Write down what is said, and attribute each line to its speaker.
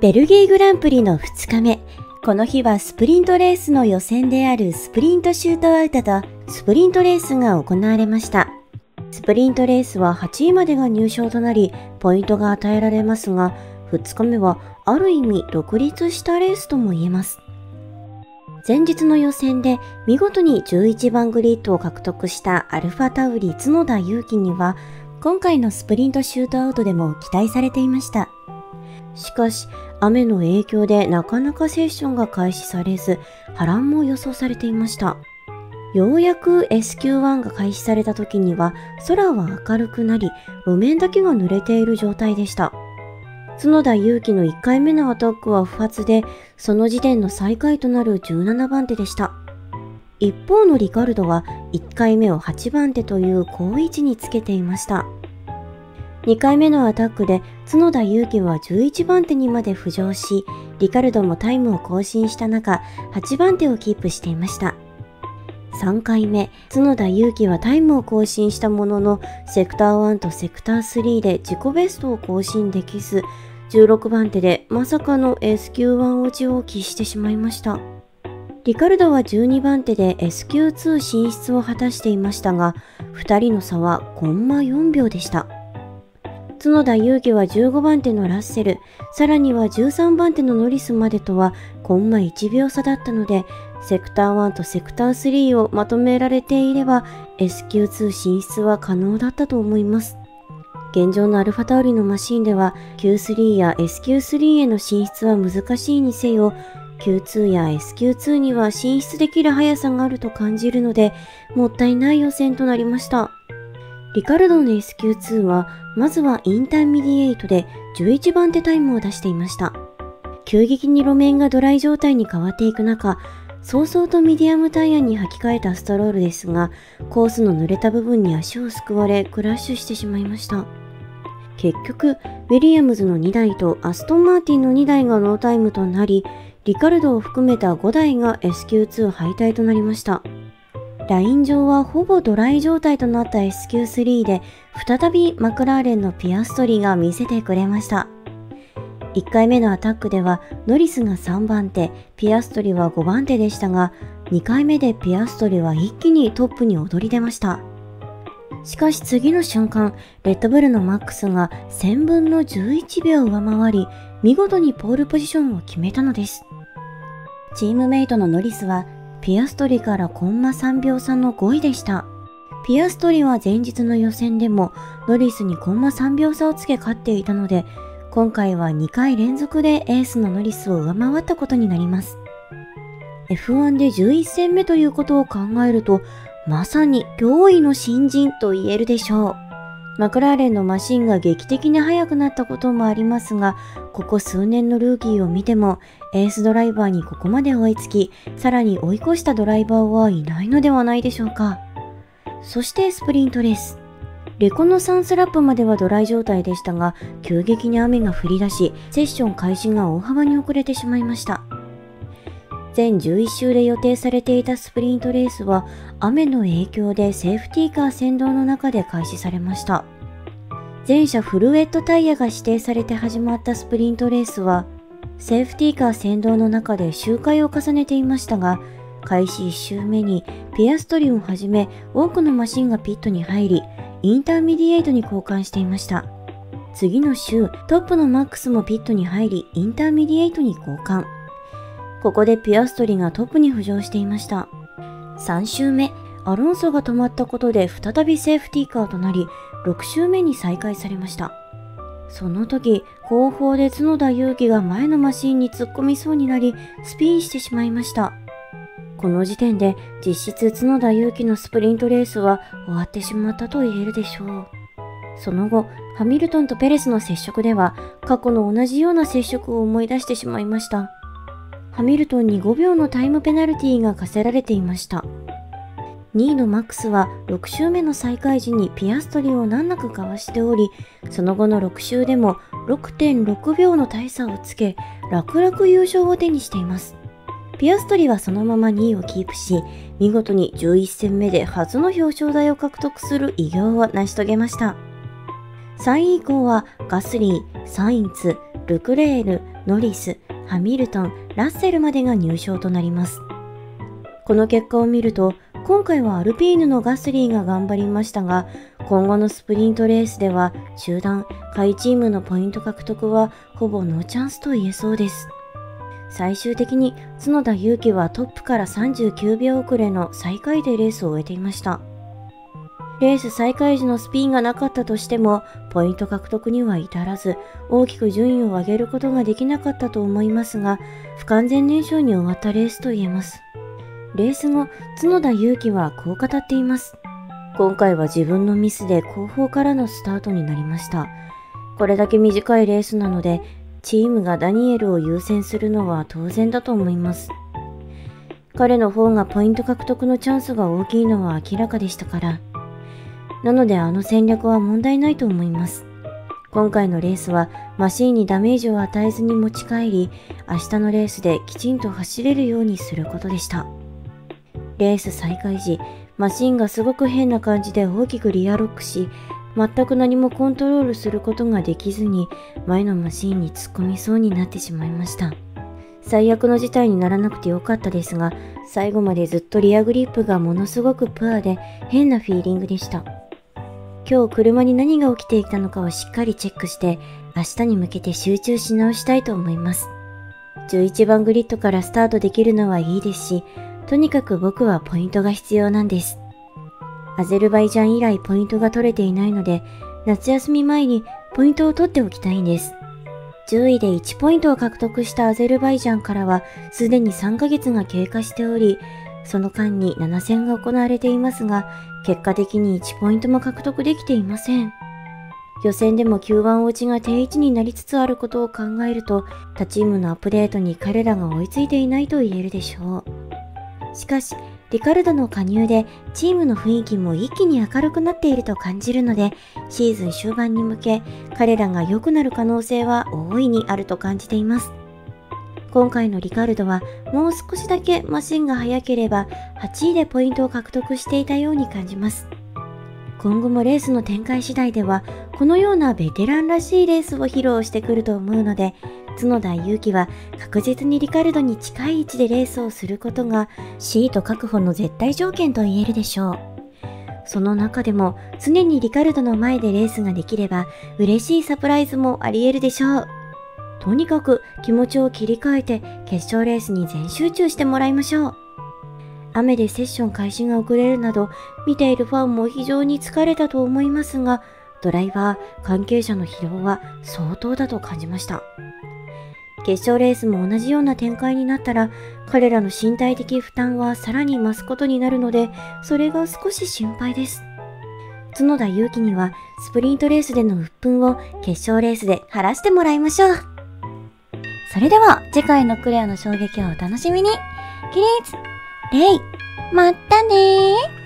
Speaker 1: ベルギーグランプリの2日目。この日はスプリントレースの予選であるスプリントシュートアウトとスプリントレースが行われました。スプリントレースは8位までが入賞となり、ポイントが与えられますが、2日目はある意味独立したレースとも言えます。前日の予選で見事に11番グリッドを獲得したアルファタウリ角田裕毅には、今回のスプリントシュートアウトでも期待されていました。しかし、雨の影響でなかなかセッションが開始されず、波乱も予想されていました。ようやく SQ1 が開始された時には、空は明るくなり、路面だけが濡れている状態でした。角田裕毅の1回目のアタックは不発で、その時点の最下位となる17番手でした。一方のリカルドは1回目を8番手という好位置につけていました。2回目のアタックで角田裕毅は11番手にまで浮上し、リカルドもタイムを更新した中、8番手をキープしていました。3回目、角田裕毅はタイムを更新したものの、セクター1とセクター3で自己ベストを更新できず、16番手でまさかの SQ1 落ちを喫してしまいました。リカルドは12番手で SQ2 進出を果たしていましたが、2人の差はコンマ4秒でした。角田裕毅は15番手のラッセル、さらには13番手のノリスまでとはコンマ1秒差だったので、セクター1とセクター3をまとめられていれば SQ2 進出は可能だったと思います。現状のアルファタウリのマシンでは Q3 や SQ3 への進出は難しいにせよ、Q2 や SQ2 には進出できる速さがあると感じるので、もったいない予選となりました。リカルドの SQ2 は、まずはインターミディエイトで11番手タイムを出していました。急激に路面がドライ状態に変わっていく中、早々とミディアムタイヤに履き替えたストロールですが、コースの濡れた部分に足をすくわれクラッシュしてしまいました。結局、ウィリアムズの2台とアストンマーティンの2台がノータイムとなり、リカルドを含めた5台が SQ2 敗退となりました。ライン上はほぼドライ状態となった SQ3 で、再びマクラーレンのピアストリが見せてくれました。1回目のアタックではノリスが3番手、ピアストリは5番手でしたが、2回目でピアストリは一気にトップに躍り出ました。しかし次の瞬間、レッドブルのマックスが1000分の11秒上回り、見事にポールポジションを決めたのです。チームメイトのノリスは、ピアストリからコンマ3秒差の5位でした。ピアストリは前日の予選でもノリスにコンマ3秒差をつけ勝っていたので、今回は2回連続でエースのノリスを上回ったことになります。F1 で11戦目ということを考えると、まさに驚異の新人と言えるでしょう。マクラーレンのマシンが劇的に速くなったこともありますが、ここ数年のルーキーを見ても、エースドライバーにここまで追いつき、さらに追い越したドライバーはいないのではないでしょうか。そしてスプリントレース。レコノサンスラップまではドライ状態でしたが、急激に雨が降り出し、セッション開始が大幅に遅れてしまいました。全11周で予定されていたスプリントレースは、雨の影響でセーフティーカー先導の中で開始されました。全車フルウェットタイヤが指定されて始まったスプリントレースは、セーフティーカー先導の中で周回を重ねていましたが、開始1周目にピアストリをはじめ多くのマシンがピットに入り、インターミディエイトに交換していました。次の週、トップのマックスもピットに入り、インターミディエイトに交換。ここでピアストリがトップに浮上していました。3周目、アロンソが止まったことで再びセーフティーカーとなり、6周目に再開されました。その時、後方で角田裕毅が前のマシンに突っ込みそうになり、スピンしてしまいました。この時点で実質角田裕毅のスプリントレースは終わってしまったと言えるでしょう。その後、ハミルトンとペレスの接触では、過去の同じような接触を思い出してしまいました。ハミルトンに5秒のタイムペナルティが課せられていました。2位のマックスは6周目の再開時にピアストリを難なくかわしており、その後の6周でも 6.6 秒の大差をつけ、楽々優勝を手にしています。ピアストリはそのまま2位をキープし、見事に11戦目で初の表彰台を獲得する偉業を成し遂げました。3位以降はガスリー、サインツ、ルクレール、 ノリス、ハミルトン、ラッセルまでが入賞となります。この結果を見ると、今回はアルピーヌのガスリーが頑張りましたが、今後のスプリントレースでは集団、下位チームのポイント獲得はほぼノーチャンスと言えそうです。最終的に角田裕毅はトップから39秒遅れの最下位でレースを終えていました。レース再開時のスピンがなかったとしても、ポイント獲得には至らず、大きく順位を上げることができなかったと思いますが、不完全燃焼に終わったレースと言えます。レース後、角田裕毅はこう語っています。今回は自分のミスで後方からのスタートになりました。これだけ短いレースなので、チームがダニエルを優先するのは当然だと思います。彼の方がポイント獲得のチャンスが大きいのは明らかでしたから。なのであの戦略は問題ないと思います。今回のレースはマシンにダメージを与えずに持ち帰り、明日のレースできちんと走れるようにすることでした。レース再開時、マシンがすごく変な感じで大きくリアロックし、全く何もコントロールすることができずに前のマシンに突っ込みそうになってしまいました。最悪の事態にならなくてよかったですが、最後までずっとリアグリップがものすごくプアで変なフィーリングでした。今日車に何が起きていたのかをしっかりチェックして明日に向けて集中し直したいと思います。11番グリッドからスタートできるのはいいですし、とにかく僕はポイントが必要なんです。アゼルバイジャン以来ポイントが取れていないので、夏休み前にポイントを取っておきたいんです。10位で1ポイントを獲得したアゼルバイジャンからはすでに3ヶ月が経過しており、その間に7戦が行われていますが、結果的に1ポイントも獲得できていません。予選でも Q1 落ちが定位置になりつつあることを考えると、他チームのアップデートに彼らが追いついていないと言えるでしょう。しかし、リカルドの加入でチームの雰囲気も一気に明るくなっていると感じるので、シーズン終盤に向け彼らが良くなる可能性は大いにあると感じています。今回のリカルドはもう少しだけマシンが速ければ8位でポイントを獲得していたように感じます。今後もレースの展開次第ではこのようなベテランらしいレースを披露してくると思うので、角田裕毅は確実にリカルドに近い位置でレースをすることがシート確保の絶対条件と言えるでしょう。その中でも常にリカルドの前でレースができれば嬉しいサプライズもあり得るでしょう。とにかく気持ちを切り替えて決勝レースに全集中してもらいましょう。雨でセッション開始が遅れるなど見ているファンも非常に疲れたと思いますが、ドライバー、関係者の疲労は相当だと感じました。決勝レースも同じような展開になったら彼らの身体的負担はさらに増すことになるので、それが少し心配です。角田裕毅にはスプリントレースでの鬱憤を決勝レースで晴らしてもらいましょう。それでは次回のクレアの衝撃をお楽しみに。起立、礼、まったねー。